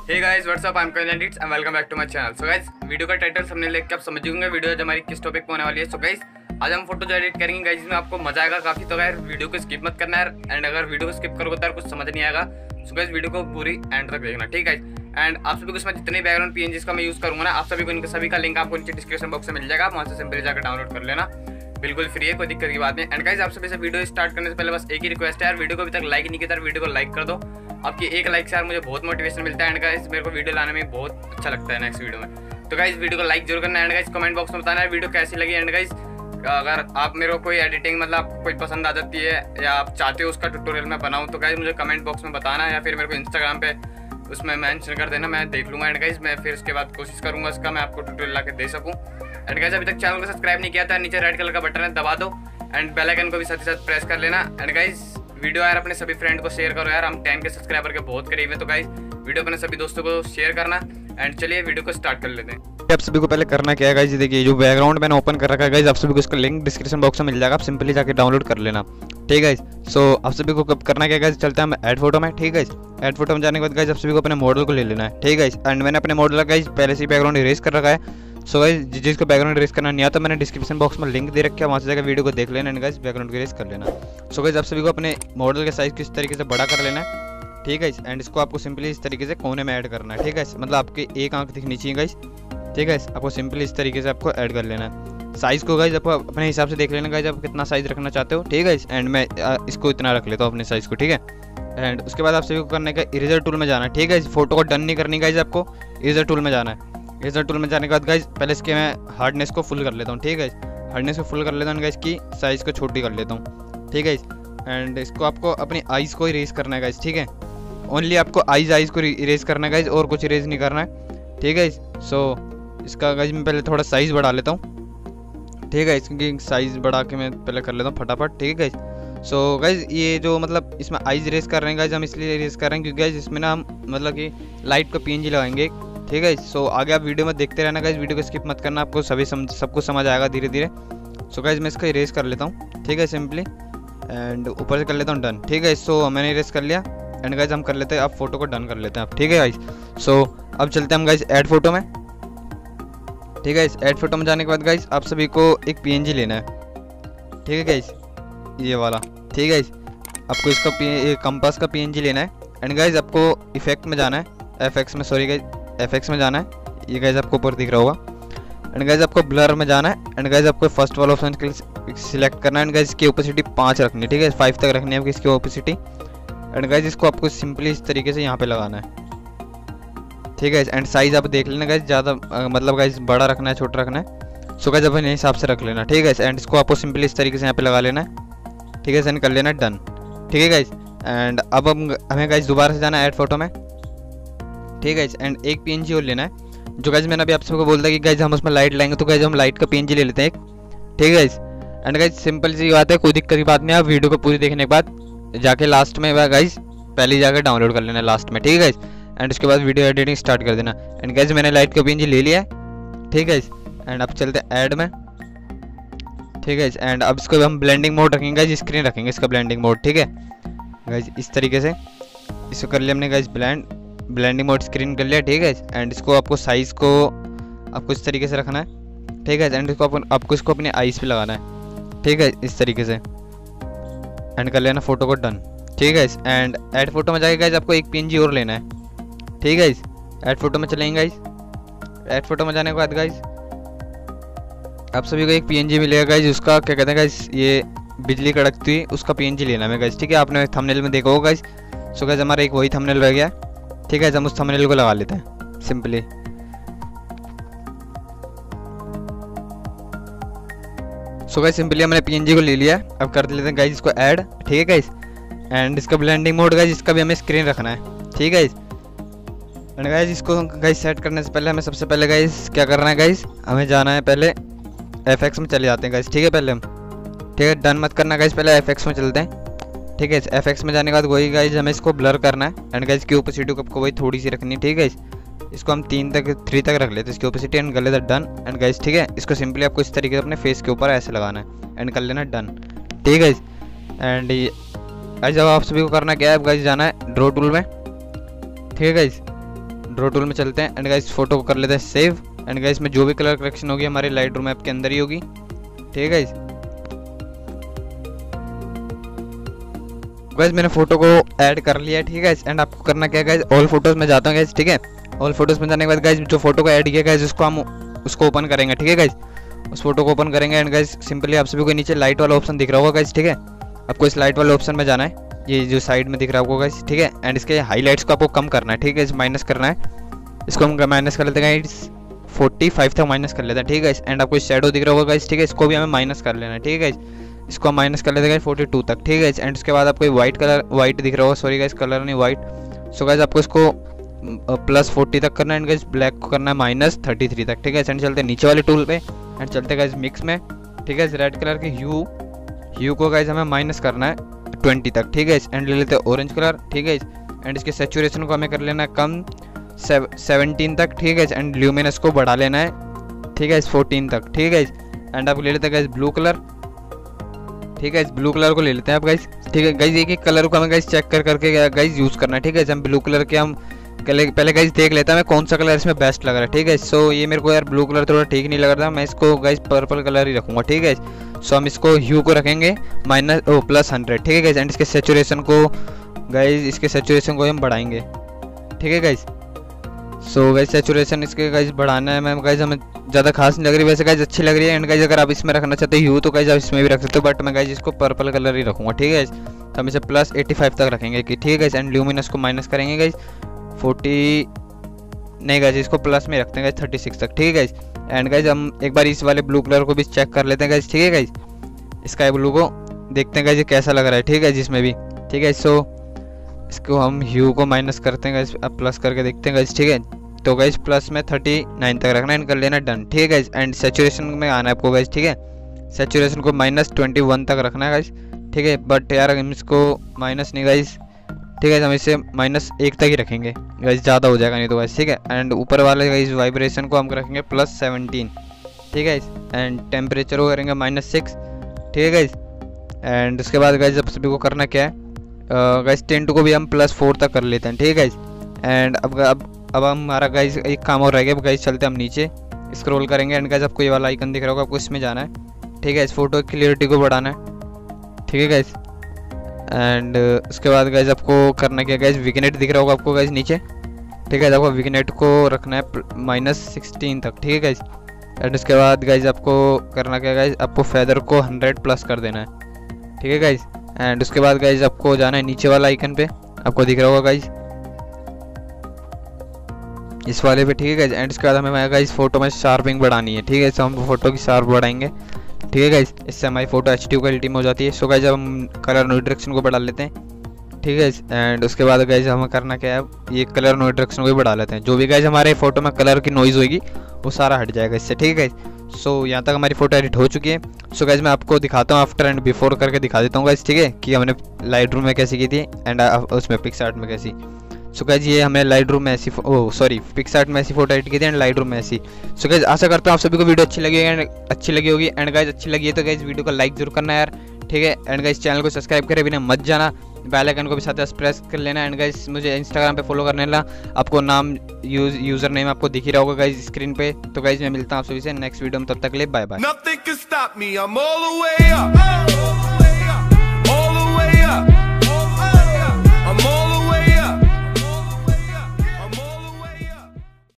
Hey guys whatsapp I am Kalyan and welcome back to my channel. So guys video का title सबने लेके आप समझ गए वीडियो आज हमारी किस टॉपिक पे होने वाली है। सो गाइस आज हम फोटो जो एडिट करेंगे गाइस, इसमें आपको मजा आएगा काफी। तो यार वीडियो को स्किप मत करना यार, एंड अगर वीडियो को स्किप करोगे तो यार कुछ समझ नहीं आएगा। सो गाइस वीडियो को पूरी एंड तक देखना, ठीक है। एंड आप सभी को इसमें जितने बैकग्राउंड पीएनजीस का मैं यूज करूंगा ना, आप सभी को इनके सभी का लिंक आपको नीचे डिस्क्रिप्शन बॉक्स में मिल जाएगा, वहां से सिंपली जाकर डाउनलोड कर लेना, बिल्कुल फ्री है, कोई दिक्कत की बात नहीं। एंड गाइस आप सभी से वीडियो स्टार्ट करने से पहले बस एक ही रिक्वेस्ट है यार, वीडियो को अभी तक लाइक नहीं किया, वीडियो को लाइक कर दो। आपकी एक लाइक से यार मुझे बहुत मोटिवेशन मिलता है। एंड गाइस मेरे को वीडियो लाने में बहुत अच्छा लगता है नेक्स्ट वीडियो में। तो गाइस वीडियो को लाइक जरूर करना। एंड गाइस कमेंट बॉक्स में बताना है वीडियो कैसी लगी। एंड गाइस अगर आप मेरे को कोई एडिटिंग मतलब आपको कोई पसंद आ जाती है या आप चाहते हो उसका ट्यूटोरियल मैं बनाऊं, तो गाइस मुझे कमेंट बॉक्स में बताना, या फिर मेरे को इंस्टाग्राम पे उसमें मेंशन कर देना, मैं देख लूँगा। एंड गाइस मैं फिर उसके बाद कोशिश करूँगा इसका मैं आपको ट्यूटोरियल ला के दे सकूँ। एंड गाइस अभी तक चैनल को सब्सक्राइब नहीं किया था, नीचे रेड कलर का बटन है दबा दो, एंड बेल आइकन को भी साथ ही साथ प्रेस कर लेना। एंड गाइस वीडियो यार अपने सभी फ्रेंड को शेयर करो यार, हम 10 के सब्सक्राइबर के बहुत करीब है। तो गाइस वीडियो अपने सभी दोस्तों को शेयर करना। एंड चलिए वीडियो को स्टार्ट कर लेते हैं। आप सभी को पहले करना क्या है गाइस, देखिए जो बैकग्राउंड मैंने ओपन कर रखा है गाइस, आप सभी को इसका लिंक डिस्क्रिप्शन बॉक्स में मिल जाएगा, आप सिंपली जाके डाउनलोड कर लेना, ठीक है। सो आप सभी को कब करना क्या है गाइस, चलते हैं हम ऐड फोटो में, ठीक है। ऐड फोटो में जाने के बाद गाइस आप सभी को अपने मॉडल को ले लेना है, ठीक है। एंड मैंने अपने मॉडल का गाइस पहले से बैकग्राउंड इरेज कर रखा है। सो गाइस जिसको बैकग्राउंड इरेज करना नहीं आता, मैंने डिस्क्रिप्शन बॉक्स में लिंक दे रखा है, वहाँ से जाकर वीडियो को देख लेना। एंड गाइस बैकग्राउंड को इरेज कर लेना। सो गाइस आप सभी को अपने मॉडल के साइज किस तरीके से बड़ा कर लेना है, ठीक है। एंड इसको आपको सिंपली इस तरीके से कोने में ऐड करना है, ठीक है। मतलब आपकी एक आंख दिखनी चाहिए गाइस, ठीक है। आपको सिंपली इस तरीके से आपको ऐड कर लेना है। साइज़ को गाइस आपको अपने हिसाब से देख लेना गाइस, आप कितना साइज़ रखना चाहते हो, ठीक है। एंड मैं इसको इतना रख लेता हूँ अपने साइज़ को, ठीक है। एंड उसके बाद आप सभी को करने का इरेजर टूल में जाना है, ठीक है। फोटो को डन नहीं करनी गाइस, आपको इरेजर टूल में जाना है। इरेजर टूल में जाने के बाद गाइस पहले इसके मैं हार्डनेस को फुल कर लेता हूँ, ठीक है। हार्डनेस को फुल कर लेता हूँ गाइस, की साइज़ को छोटी कर लेता हूँ, ठीक है। एंड इसको आपको अपनी आइज़ को इरेज करना है गाइस, ठीक है। ओनली आपको आइज़ को इरेज करना है गाइस, और कुछ इरेज नहीं करना है, ठीक है। सो इसका गाइस मैं पहले थोड़ा साइज़ बढ़ा लेता हूँ, ठीक है। इसकी साइज़ बढ़ा के मैं पहले कर लेता हूँ फटाफट, ठीक है गाइस। सो गाइस ये जो मतलब इसमें आइज़ इरेज कर रहे हैं गाइस, हम इसलिए इरेज कर रहे हैं क्योंकि गाइस इसमें ना हम मतलब कि लाइट को पीएनजी लगाएंगे, ठीक है। सो आगे आप वीडियो में देखते रहना गाइस, वीडियो को स्किप मत करना, आपको सबको समझ आएगा धीरे धीरे। सो गाइस मैं इसका इरेज कर लेता हूँ, ठीक है, सिंपली। एंड ऊपर से कर लेता हूँ डन, ठीक है। सो मैंने इरेज कर लिया। एंड गाइस हम कर लेते हैं, अब फोटो को डन कर लेते हैं आप, ठीक है गाइस। सो अब चलते हैं हम गाइस ऐड फोटो में, ठीक है। ऐड फोटो में जाने के बाद गाइस आप सभी को एक पीएनजी लेना है, ठीक है गाइस, ये वाला, ठीक है। आपको इसका कंपास का पीएनजी लेना है। एंड गाइस आपको इफेक्ट में जाना है, एफएक्स में, सॉरी गाइस एफएक्स में जाना है, ये गाइस आपको ऊपर दिख रहा होगा। एंड गाइस आपको ब्लर में जाना है। एंड गाइस आपको फर्स्ट वाला ऑप्शन सिलेक्ट करना है। एंड गाइस इसकी ओपेसिटी 5 रखनी है, ठीक है, 5 तक रखनी है आपकी इसकी ओपेसिटी। एंड गाइस इसको आपको सिंपली इस तरीके से यहाँ पे लगाना है, ठीक है। एंड साइज आप देख लेना गाइस, ज़्यादा मतलब गाइस बड़ा रखना है छोटा रखना है, सो गाइस अपने हिसाब से रख लेना, ठीक है। एंड इसको आपको सिंपली इस तरीके से यहाँ पे लगा लेना है, ठीक है। सेंड कर लेना डन, ठीक है गाइस। एंड अब हमें गाइस दोबारा से जाना है ऐड फोटो में, ठीक है। एंड एक पीएनजी और लेना है, जो गाइस मैंने अभी आप सबको बोल दिया कि गाइस हम उसमें लाइट लाएंगे, तो गाइस हम लाइट का पीएनजी ले लेते हैं एक, ठीक है गाइस। एंड गाइस सिंपल सी बात है, कोई दिक्कत की बात नहीं है। आप वीडियो को पूरी देखने के बाद जाके लास्ट में गाइस पहले जाकर डाउनलोड कर लेना लास्ट में, ठीक है गाइस। एंड उसके बाद वीडियो एडिटिंग स्टार्ट कर देना। एंड गाइस मैंने लाइट का पीएनजी ले लिया है, ठीक है। एंड अब चलते हैं ऐड में, ठीक है। एंड अब इसको हम ब्लेंडिंग मोड रखेंगे गाइस, स्क्रीन रखेंगे इसका ब्लेंडिंग मोड, ठीक है गाइस। इस तरीके से इसको कर लिया हमने गाइस, ब्लेंडिंग मोड स्क्रीन कर लिया, ठीक है। एंड इसको आपको साइज़ को आपको इस तरीके से रखना है, ठीक है। एंड इसको आपको इसको अपने आईज पे लगाना है, ठीक है, इस तरीके से। एंड कर लेना फोटो को डन, ठीक है। एंड ऐड फोटो में जाके गाइस आपको एक पीएनजी और लेना है, ठीक है। ऐड फोटो में चलेंगे गाइस। ऐड फोटो में जाने के बाद गाइस आप सभी को एक पीएनजी मिलेगा गाइस, उसका क्या कहते हैं गाइस, ये बिजली कड़कती हुई उसका पीएनजी लेना है गाइस, ठीक है। आपने थंबनेल में देखा होगा गाइस। सो गाइस हमारा एक वही थंबनेल रह गया, ठीक है। हम उस थंबनेल को लगा लेते हैं सिंपली। सो गाइस सिंपली हमने पीएनजी को ले लिया, अब कर लेते हैं गाइस इसको ऐड, ठीक है गाइस। एंड इसका ब्लेंडिंग मोड गाइस, इसका भी हमें स्क्रीन रखना है, ठीक है। एंड गाइस इसको गाइस सेट करने से पहले हमें सबसे पहले गाइस क्या करना है गाइस, हमें जाना है पहले एफएक्स में चले जाते हैं गाइस, ठीक है। पहले हम, ठीक है, डन मत करना गाइस, पहले एफएक्स में चलते हैं, ठीक है। एफएक्स में जाने के बाद वही गाइस हमें इसको ब्लर करना है। एंड गाइस की ओपेसिटी को आपको वही थोड़ी सी रखनी है, ठीक है। इसको हम 3 तक रख लेते हैं इसकी ओपेसिटी। एंड कर लेते डन। एंड गाइस ठीक है, इसको सिंपली आपको इस तरीके से अपने फेस के ऊपर ऐसे लगाना है एंड कर लेना डन, ठीक है। एंड गाइस अब आप सभी को करना क्या है, गाइस जाना है ड्रॉ टूल में, ठीक है गाइस। ड्रॉ टूल में चलते हैं एंड गाइस फोटो को कर लेते हैं सेव एंड गाइस में जो भी कलर करेक्शन होगी हमारे लाइट रूम ऐप के अंदर ही होगी। ठीक है गाइस, गाइस मैंने फोटो को ऐड कर लिया है। ठीक है एंड आपको करना क्या है गाइस, ऑल फोटोज में जाता हूँ गाइस। ठीक है, ऑल फोटोज में जाने के बाद गाइस जो फोटो को ऐड किया गाइस उसको हम उसको ओपन करेंगे। ठीक है गाइस, उस फोटो को ओपन करेंगे एंड गाइस सिंपली आप सभी को नीचे लाइट वाला ऑप्शन दिख रहा होगा गाइस। ठीक है, आपको इस लाइट वाले ऑप्शन में जाना है, ये जो साइड में दिख रहा होगा गाइस। ठीक है, एंड इसके हाईलाइट्स को आपको कम करना है। ठीक है, माइनस करना है, इसको हम माइनस कर लेते हैं गाइस, 45 तक माइनस कर लेते हैं। ठीक है, एंड आपको शेडो दिख रहा होगा गाइस। ठीक है, इसको भी हमें माइनस कर लेना है। ठीक है, इसको हम माइनस कर लेते हैं 42 तक। ठीक है, एंड उसके बाद आपको वाइट दिख रहा होगा, सॉरी गाइस कलर नहीं वाइट। सो गाइस आपको इसको +40 तक करना है एंड गाइस ब्लैक को करना है -33 तक। ठीक है, एंड चलते हैं नीचे वाले टूल पे एंड चलते हैं गाइस मिक्स में। ठीक है, रेड कलर के ह्यू को गाइस हमें माइनस करना है 20 तक। ठीक है, एंड ले लेते हैं ऑरेंज कलर। ठीक है, एंड इसके सैचुरेशन को हमें कर लेना है कम 17 तक। ठीक है, एंड ल्यूमिनस को बढ़ा लेना है। ठीक है, 14 तक। ठीक है, एंड आप ले लेते हैं गाइस ब्लू कलर। ठीक है, इस ब्लू कलर को ले लेते हैं आप गाइस। ठीक है गाइस, एक कलर को हमें गाइस चेक करके गाइस यूज करना है। ठीक है, हम ब्लू कलर के हम पहले गाइस देख लेता है मैं कौन सा कलर इसमें बेस्ट लग रहा है। ठीक है, सो ये मेरे को यार ब्लू कलर थोड़ा ठीक नहीं लग रहा था, मैं इसको गाइस पर्पल कलर ही रखूंगा। ठीक है, सो हम इसको ह्यू को रखेंगे +100। ठीक है गाइस, एंड इसके सैचुरेशन को हम बढ़ाएंगे। ठीक है गाइस, सो गाइस सैचुरेशन इसके गाइस बढ़ाना है मैम गाइस, हमें ज़्यादा खास नहीं लग रही, वैसे गाइस अच्छी लग रही है। एंड गाइस अगर आप इसमें रखना चाहते हो ह्यू तो गाइस आप इसमें भी रख सकते हो, बट मैं गाइस इसको पर्पल कलर ही रखूंगा। ठीक है, तो हम इसे +85 तक रखेंगे कि ठीक है गाइस, एंड ल्यूमिनस को माइनस करेंगे गाइस 40 नहीं गाइस, इसको प्लस में रखते हैं गाइस 36 तक। ठीक है गाइस, एंड गाइस हम एक बार इस वाले ब्लू कलर को भी चेक कर लेते हैं गाइस। ठीक है गाइस, स्काई ब्लू को देखते हैं गाइस ये कैसा लग रहा है। ठीक है, जिसमें भी ठीक है, सो इसको हम ह्यू को माइनस करते हैं गाइस, अब प्लस करके देखते हैं गाइस। ठीक है, तो गाइस प्लस में 39 तक रखना है, कर लेना डन। ठीक है गाइस, एंड सैचुरेशन में आना है आपको गाइस। ठीक है, सैचुरेशन को -21 तक रखना है गाइस। ठीक है, बट यार हम इसको माइनस नहीं गाइस, ठीक है हम इसे -1 तक ही रखेंगे गाइस, ज़्यादा हो जाएगा नहीं तो गाइस। ठीक है, एंड ऊपर वाले गाइस वाइब्रेशन को हम रखेंगे +17। ठीक है, एंड टेम्परेचर को करेंगे -6। ठीक है गाइस, एंड उसके बाद गाइस अब सभी को करना क्या है गाइस, टेंट को भी हम +4 तक कर लेते हैं। ठीक है गाइस, एंड अब हमारा गाइस एक काम और रह गया। गाइस चलते हम नीचे स्क्रॉल करेंगे एंड गाइस आपको ये वाला आइकन दिख रहा होगा, आपको इसमें जाना है। ठीक है, इस फोटो की क्लियरिटी को बढ़ाना है। ठीक है गाइस, एंड उसके बाद गाइस आपको करना क्या गाइस, विग्नेट दिख रहा होगा आपको गाइस नीचे। ठीक है, आपको विग्नेट को रखना है -16 तक। ठीक है गाइस, एंड उसके बाद गाइस आपको करना क्या गाइस, आपको फेदर को 100+ कर देना है। ठीक है गाइस, एंड उसके बाद गाइस आपको जाना है नीचे वाला आइकन पे, आपको दिख रहा होगा गाइस इस वाले पे। ठीक है गाइस, एंड उसके बाद हमें गाइस फोटो में शार्पिंग बढ़ानी है। ठीक है, तो हम फोटो की शार्प बढ़ाएंगे। ठीक है गाइस, इससे हमारी फोटो HD क्वालिटी में हो जाती है। सो गाइस अब हम कलर नो डायरेक्शन को बढ़ा लेते हैं। ठीक है, एंड उसके बाद गाइस हमें करना क्या है, ये कलर नो डायरेक्शन को भी बढ़ा लेते हैं। जो भी गाइस हमारे फोटो में कलर की नॉइज़ होगी वो सारा हट जाएगा इससे। ठीक है, सो यहाँ तक हमारी फोटो एडिट हो चुकी है। सो गाइस मैं आपको दिखाता हूँ आफ्टर एंड बिफोर करके दिखा देता हूँ गाइस। ठीक है, कि हमने लाइट रूम में कैसी की थी एंड उसमें पिक्सआर्ट में कैसी। सो गाइस ये हमने लाइट रूम में ऐसी पिक्सआर्ट में ऐसी फोटो एडिट की थी एंड लाइट रूम में ऐसी। सो गाइस आशा करता हूँ आप सभी को वीडियो अच्छी लगी होगी एंड गाइस अच्छी लगी है तो गाइस वीडियो को लाइक जरूर करना यार। ठीक है, एंड गाइस चैनल को सब्सक्राइब करे बिना मत जाना, बेल आइकन को भी साथ प्रेस कर लेना। एंड गाइस मुझे इंस्टाग्राम पे फॉलो करने ला, आपको नाम यूजर नेम आपको दिख ही रहा होगा गाइस स्क्रीन पे। तो गाइस मैं मिलता हूँ आप सभी से नेक्स्ट वीडियो में, तब तक के लिए बाय बाय।